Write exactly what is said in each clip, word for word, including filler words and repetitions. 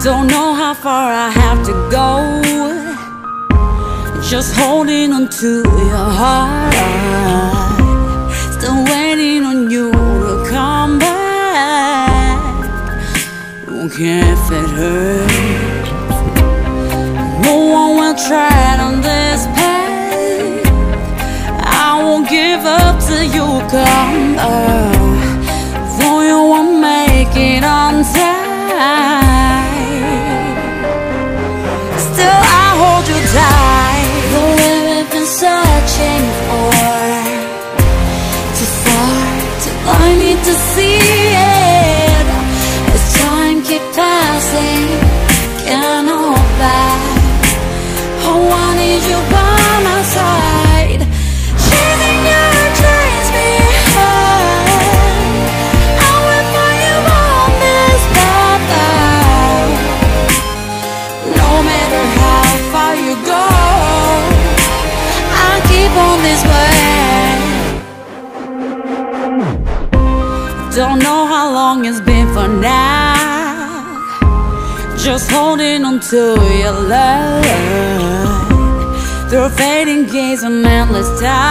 Don't know how far I have to go, just holding on to your heart, still waiting on you to come back. Okay, if it hurts, no one will tread on this path. I won't give up till you come back. Though you won't make it on time, still I hold you tight. The way we've been searching for, too far, too I need to see it. As time keeps passing, can't hold back. Oh, I need you by my side, chasing your dreams behind. I will find you on this path. No matter how far you go, I'll keep on this way. Don't know how long it's been for now, just holding on to your love through fading gaze and endless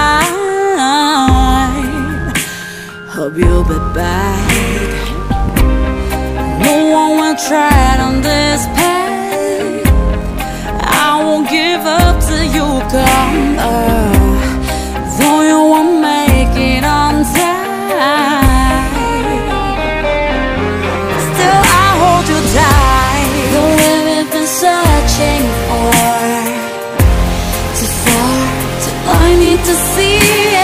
time. Hope you'll be back. No one will tread on this path. I won't give up till you come back. Though you won't make it on time, still I hold you tight. The way we've been searching for, too far, too I need to see it.